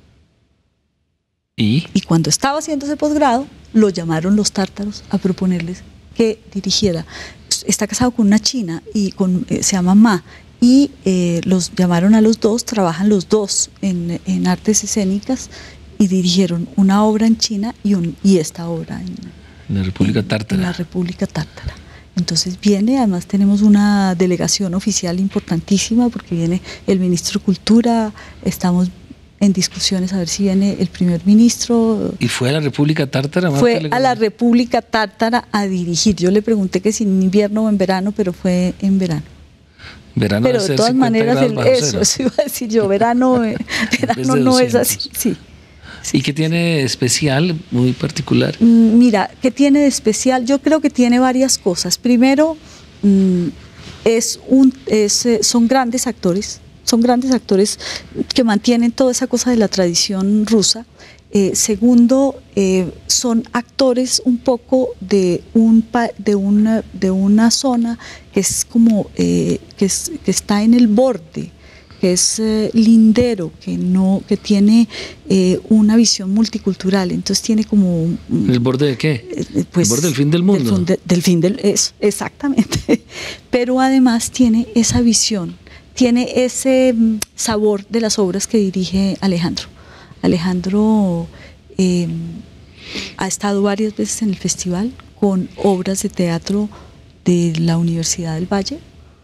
¿Y? Y cuando estaba haciendo ese posgrado, lo llamaron los tártaros a proponerles que dirigiera. Está casado con una china y con, eh, se llama Ma, y eh, los llamaron a los dos, trabajan los dos en, en artes escénicas y dirigieron una obra en China y, un, y esta obra en, En la República en- Tártara. en la República Tártara. Entonces viene, además tenemos una delegación oficial importantísima porque viene el ministro de Cultura, estamos en discusiones a ver si viene el primer ministro. ¿Y fue a la República Tártara? Marta Fue Legrand? a la República Tártara a dirigir. Yo le pregunté que si en invierno o en verano, pero fue en verano. Verano Pero debe de ser todas cincuenta maneras, grados el- bajo eso, cero. eso iba a decir yo, verano, eh, verano de no es así. doscientos. Sí. ¿Y qué tiene especial, muy particular? Mm, Mira, ¿qué tiene de especial? Yo creo que tiene varias cosas. Primero, mm, es un, es, eh, son grandes actores, son grandes actores que mantienen toda esa cosa de la tradición rusa. Eh, segundo, eh, son actores un poco de, un, pa- de, una, de una zona que es como eh, que, es- que está en el borde, que es eh, lindero, que no, que tiene eh, una visión multicultural, entonces tiene como un- ¿El borde de qué? eh, pues, ¿El borde del fin del mundo? Del, fin del fin del eso, exactamente. Pero además tiene esa visión, tiene ese mm, sabor de las obras que dirige Alejandro. Alejandro eh, ha estado varias veces en el festival con obras de teatro de la Universidad del Valle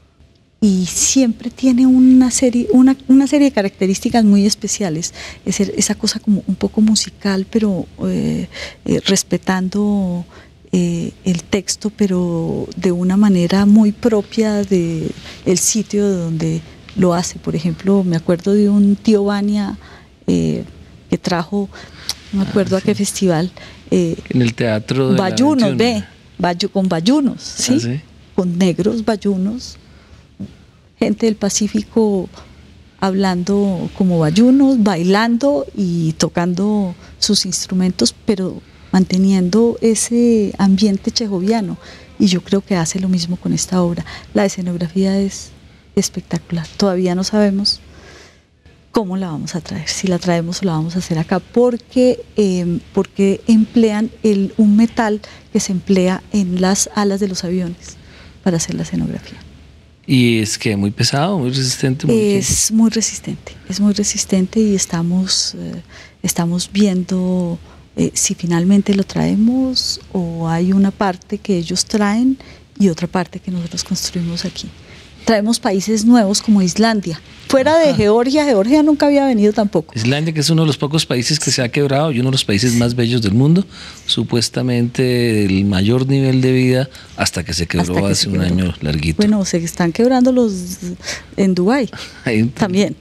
y siempre tiene una serie, una, una serie de características muy especiales. Es el- esa cosa como un poco musical, pero eh, eh, respetando eh, el texto, pero de una manera muy propia de el sitio de donde lo hace. Por ejemplo, me acuerdo de un tío Vania eh, que trajo, no me acuerdo Ah, a qué sí. festival, eh, En el teatro de la bayunos, veintiuno. ve, bayu- con bayunos, ¿sí? Ah, ¿sí? Con negros bayunos, gente del Pacífico hablando como bayunos, bailando y tocando sus instrumentos, pero manteniendo ese ambiente chejoviano. Y yo creo que hace lo mismo con esta obra. La escenografía es espectacular. Todavía no sabemos cómo la vamos a traer, si la traemos o la vamos a hacer acá, porque, eh, porque emplean el, un metal que se emplea en las alas de los aviones para hacer la escenografía. Y es que muy pesado, muy resistente. Muy Es muy resistente, es muy resistente y estamos, eh, estamos viendo eh, si finalmente lo traemos o hay una parte que ellos traen y otra parte que nosotros construimos aquí. Traemos países nuevos como Islandia. Fuera de Ajá. Georgia, Georgia nunca había venido tampoco. Islandia, que es uno de los pocos países que se ha quebrado y uno de los países más bellos del mundo, supuestamente el mayor nivel de vida hasta que se quebró Hasta que hace se un quebró. año larguito. Bueno, se están quebrando los en Dubái Ahí- también.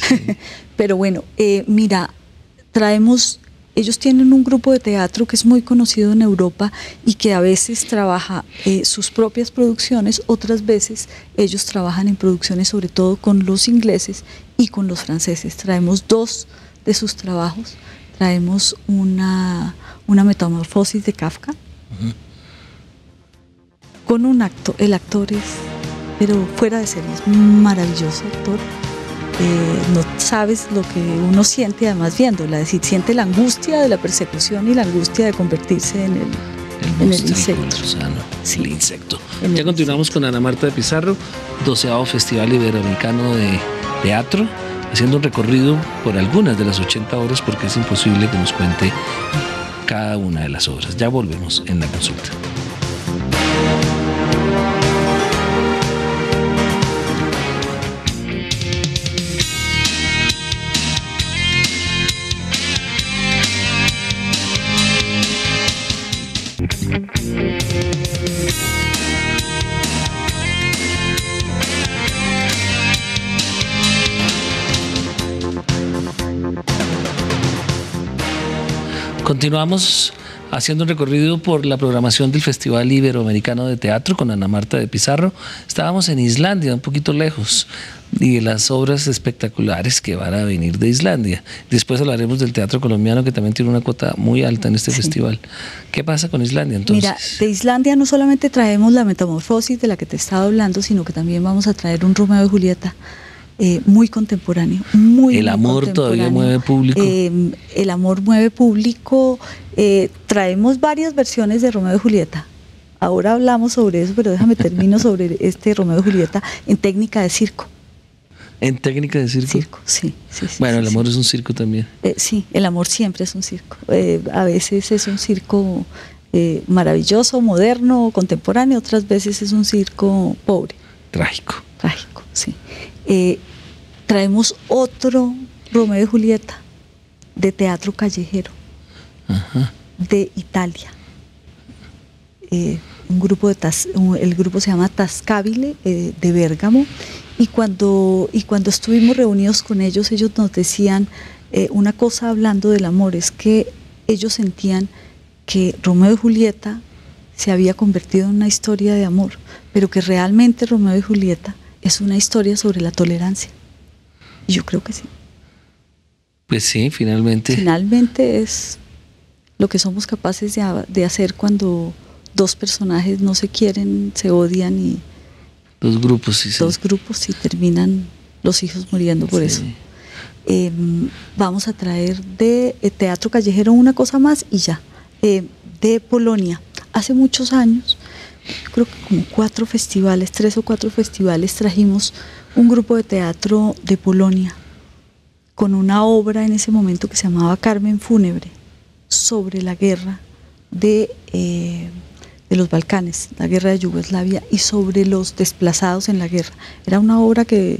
Pero bueno, eh, mira, traemos, ellos tienen un grupo de teatro que es muy conocido en Europa y que a veces trabaja eh, sus propias producciones, otras veces ellos trabajan en producciones sobre todo con los ingleses y con los franceses. Traemos dos de sus trabajos, traemos una, una metamorfosis de Kafka, Ujú. con un actor, el actor es, pero fuera de serie, es un maravilloso actor. Eh, no sabes lo que uno siente además viéndola, es decir, siente la angustia de la persecución y la angustia de convertirse en el, El en el monstruo insecto. gusano, Sí. el insecto. En Ya el continuamos con Ana Marta de Pizarro, doceavo Festival Iberoamericano de Teatro, haciendo un recorrido por algunas de las ochenta obras porque es imposible que nos cuente cada una de las obras. Ya volvemos en la consulta. Continuamos haciendo un recorrido por la programación del Festival Iberoamericano de Teatro con Ana Marta de Pizarro. Estábamos en Islandia, un poquito lejos, y de las obras espectaculares que van a venir de Islandia. Después hablaremos del teatro colombiano, que también tiene una cuota muy alta en este sí. festival. ¿Qué pasa con Islandia entonces? Mira, de Islandia no solamente traemos la metamorfosis de la que te estaba hablando, sino que también vamos a traer un Romeo y Julieta eh, muy contemporáneo, muy El amor todavía mueve público. Eh, el amor mueve público. Eh, traemos varias versiones de Romeo y Julieta. Ahora hablamos sobre eso, pero déjame termino sobre este Romeo y Julieta en técnica de circo. ¿En técnica de circo? Circo, sí. sí, sí bueno, sí, el amor sí. es un circo también. Eh, sí, el amor siempre es un circo. Eh, a veces es un circo eh, maravilloso, moderno, contemporáneo, otras veces es un circo pobre. Trágico. Trágico, sí. Eh, traemos otro Romeo y Julieta de teatro callejero. Ajá. De Italia. Eh, un grupo de tas, un, el grupo se llama Tascabile, eh, de Bérgamo, y cuando, y cuando estuvimos reunidos con ellos, ellos nos decían eh, una cosa hablando del amor, es que ellos sentían que Romeo y Julieta se había convertido en una historia de amor, pero que realmente Romeo y Julieta es una historia sobre la tolerancia. Y yo creo que sí. Pues sí, finalmente. Finalmente es lo que somos capaces de, de hacer cuando dos personajes no se quieren, se odian y dos grupos sí, dos sí. grupos y terminan los hijos muriendo por sí. eso. Eh, vamos a traer de eh, teatro callejero una cosa más y ya. Eh, de Polonia. Hace muchos años, creo que como cuatro festivales, tres o cuatro festivales, trajimos un grupo de teatro de Polonia con una obra en ese momento que se llamaba Carmen Fúnebre, sobre la guerra de, eh, de los Balcanes, la guerra de Yugoslavia, y sobre los desplazados en la guerra. Era una obra que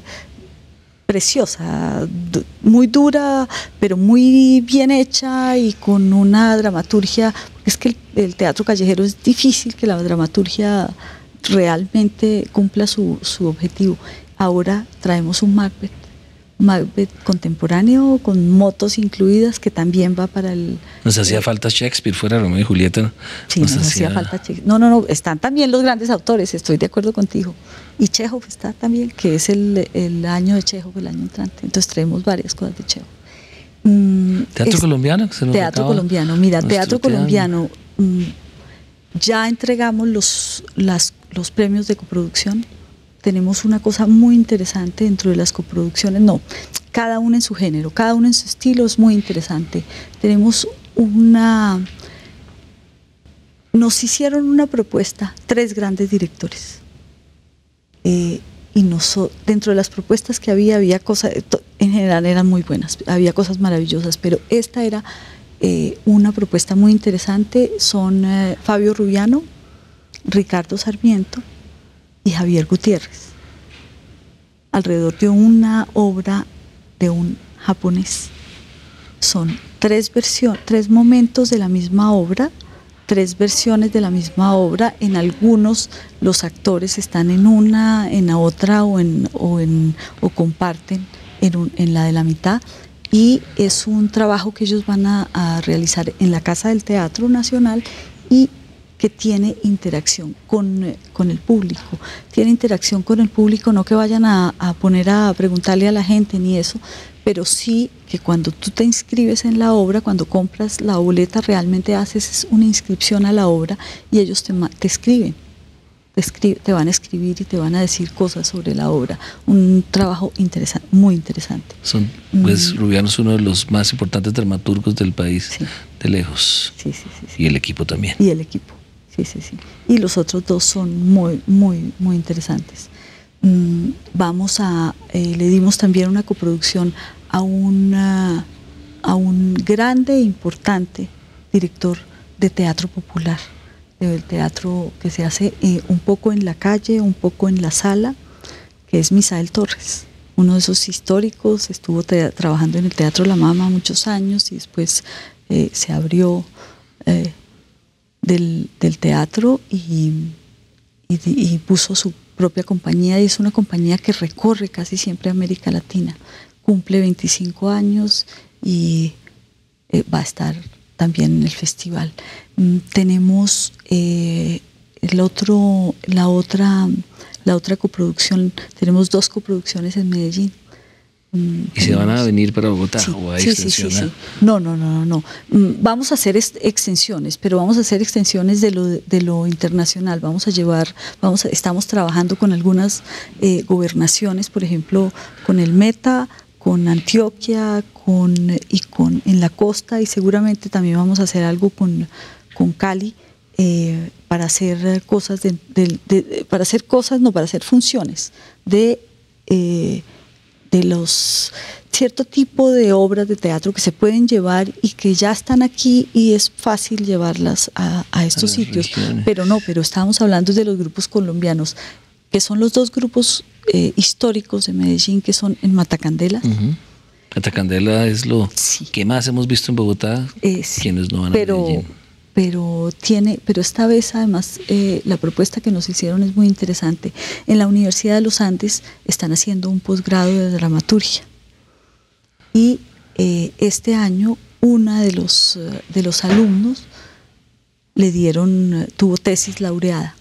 preciosa, muy dura, pero muy bien hecha y con una dramaturgia. Es que el, el teatro callejero es difícil que la dramaturgia realmente cumpla su, su objetivo. Ahora traemos un Macbeth, Macbeth contemporáneo con motos incluidas, que también va para el... Nos hacía el, falta Shakespeare, fuera Romeo y Julieta. ¿No? Sí, nos, nos hacía... hacía falta Shakespeare. No, no, no, están también los grandes autores, estoy de acuerdo contigo. Y Chekhov está también, que es el, el año de Chekhov, el año entrante. Entonces traemos varias cosas de Chekhov. Mm, ¿Teatro colombiano? Se nos teatro colombiano, mira, teatro colombiano. Mm, ya entregamos los, las, los premios de coproducción. Tenemos una cosa muy interesante dentro de las coproducciones, no, cada uno en su género, cada uno en su estilo, es muy interesante. Tenemos una, nos hicieron una propuesta, tres grandes directores, eh, y nos, dentro de las propuestas que había, había cosas, en general eran muy buenas, había cosas maravillosas, pero esta era eh, una propuesta muy interesante. Son eh, Fabio Rubiano, Ricardo Sarmiento y Javier Gutiérrez, alrededor de una obra de un japonés. Son tres versiones, tres momentos de la misma obra, tres versiones de la misma obra. En algunos los actores están en una, en la otra o en o en o comparten en, un, en la de la mitad, y es un trabajo que ellos van a, a realizar en la Casa del Teatro Nacional y que tiene interacción con, con el público, tiene interacción con el público, no que vayan a, a poner a preguntarle a la gente ni eso, pero sí que cuando tú te inscribes en la obra, cuando compras la boleta, realmente haces una inscripción a la obra y ellos te, te escriben, te, escribe, te van a escribir y te van a decir cosas sobre la obra. Un trabajo interesante, muy interesante. Son, pues, mm. Rubiano es uno de los más importantes dramaturgos del país, sí. de lejos. Sí, sí, sí, sí. Y el equipo también. Y el equipo. Sí, sí, sí. Y los otros dos son muy, muy, muy interesantes. Mm, vamos a, eh, le dimos también una coproducción a, una, a un grande e importante director de teatro popular, del teatro que se hace eh, un poco en la calle, un poco en la sala, que es Misael Torres, uno de esos históricos. Estuvo trabajando en el Teatro La Mama muchos años y después eh, se abrió... Eh, Del, del teatro y, y, y puso su propia compañía, y es una compañía que recorre casi siempre América Latina. Cumple veinticinco años y eh, va a estar también en el festival. Mm, tenemos eh, el otro, la otra, la otra coproducción, tenemos dos coproducciones en Medellín. Mm, ¿Y se van a venir para Bogotá sí, o a sí, extensionar? Sí, sí, sí. No, no, no, no, no. Vamos a hacer extensiones, pero vamos a hacer extensiones de lo, de lo internacional. Vamos a llevar, vamos a, estamos trabajando con algunas eh, gobernaciones, por ejemplo, con el Meta, con Antioquia, con y con en la costa, y seguramente también vamos a hacer algo con, con Cali, eh, para hacer cosas de, de, de, para hacer cosas, no, para hacer funciones de eh, de los cierto tipo de obras de teatro que se pueden llevar y que ya están aquí y es fácil llevarlas a, a estos a sitios, regiones. Pero no, pero estábamos hablando de los grupos colombianos, que son los dos grupos eh, históricos de Medellín, que son en Matacandela. Uh-huh. Matacandela es lo sí. que más hemos visto en Bogotá, eh, sí. quienes no van a pero, Medellín. Pero, tiene, pero esta vez además eh, la propuesta que nos hicieron es muy interesante. En la Universidad de los Andes están haciendo un posgrado de dramaturgia y eh, este año una de los, de los alumnos le dieron, tuvo tesis laureada.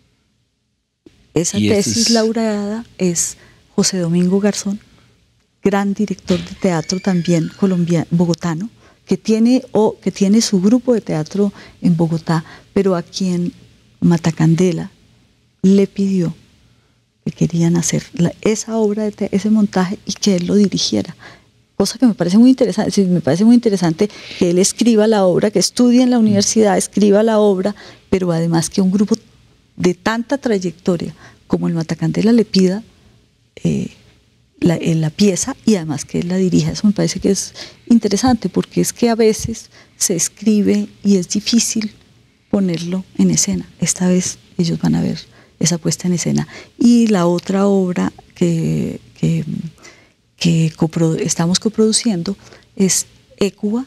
Esa tesis es... laureada es José Domingo Garzón, gran director de teatro también colombiano, bogotano, que tiene, o, que tiene su grupo de teatro en Bogotá, pero a quien Matacandela le pidió que querían hacer la, esa obra, de ese montaje, y que él lo dirigiera. Cosa que me parece muy interesante, sí, me parece muy interesante que él escriba la obra, que estudie en la universidad, escriba la obra, pero además que un grupo de tanta trayectoria como el Matacandela le pida eh, La, en la pieza y además que él la dirija. Eso me parece que es interesante, porque es que a veces se escribe y es difícil ponerlo en escena. Esta vez ellos van a ver esa puesta en escena. Y la otra obra que, que, que coprodu- estamos coproduciendo es Écuba,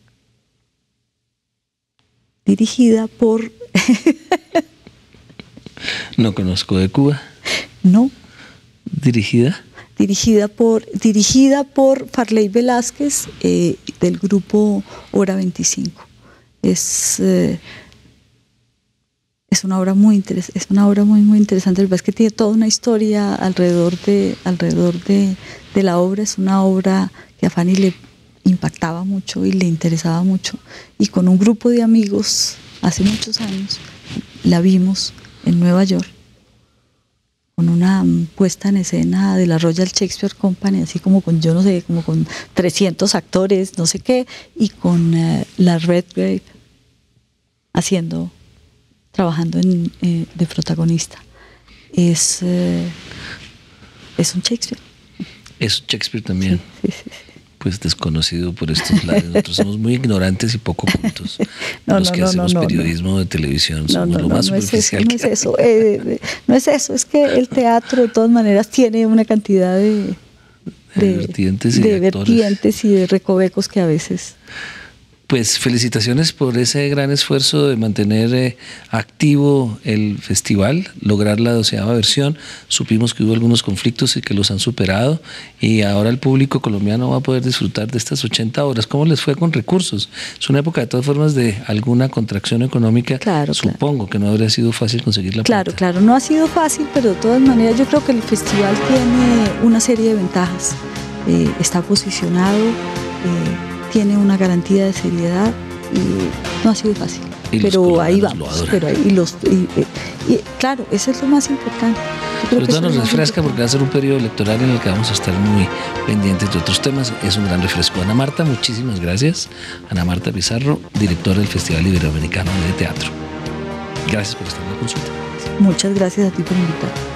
dirigida por... No conozco Écuba. No. ¿Dirigida? Dirigida por, dirigida por Farley Velázquez, eh, del grupo Hora veinticinco. Es, eh, es una obra muy interes- es una obra muy muy interesante. Es que tiene toda una historia alrededor de alrededor de, de la obra. Es una obra que a Fanny le impactaba mucho y le interesaba mucho. Y con un grupo de amigos hace muchos años la vimos en Nueva York, con una puesta en escena de la Royal Shakespeare Company, así como con, yo no sé, como con trescientos actores, no sé qué, y con uh, la Redgrave haciendo, trabajando en, eh, de protagonista. Es, eh, es un Shakespeare. Es un Shakespeare también. Sí, sí, sí. Pues desconocido por estos lados. Nosotros somos muy ignorantes y poco cultos. No, los no, que no, hacemos no, periodismo no. de televisión no, somos no, lo no, más no superficial. Es eso, no es eso, eh, no es eso, es que el teatro de todas maneras tiene una cantidad de, de, de vertientes, y, de de vertientes y de recovecos que a veces... Pues felicitaciones por ese gran esfuerzo de mantener eh, activo el festival, lograr la doceava versión. Supimos que hubo algunos conflictos y que los han superado, y ahora el público colombiano va a poder disfrutar de estas ochenta horas. ¿Cómo les fue con recursos? Es una época de todas formas de alguna contracción económica. Claro, Supongo claro. que no habría sido fácil conseguir la Claro, plata. claro, no ha sido fácil, pero de todas maneras yo creo que el festival tiene una serie de ventajas. Eh, está posicionado, eh, tiene una garantía de seriedad y no ha sido fácil, pero ahí vamos, pero ahí, y los, y, y, y, claro, eso es lo más importante. Pero todo nos refresca porque va a ser un periodo electoral en el que vamos a estar muy pendientes de otros temas. Es un gran refresco. Ana Marta, muchísimas gracias. Ana Marta Pizarro, directora del Festival Iberoamericano de Teatro. Gracias por estar en la consulta. Muchas gracias a ti por invitarme.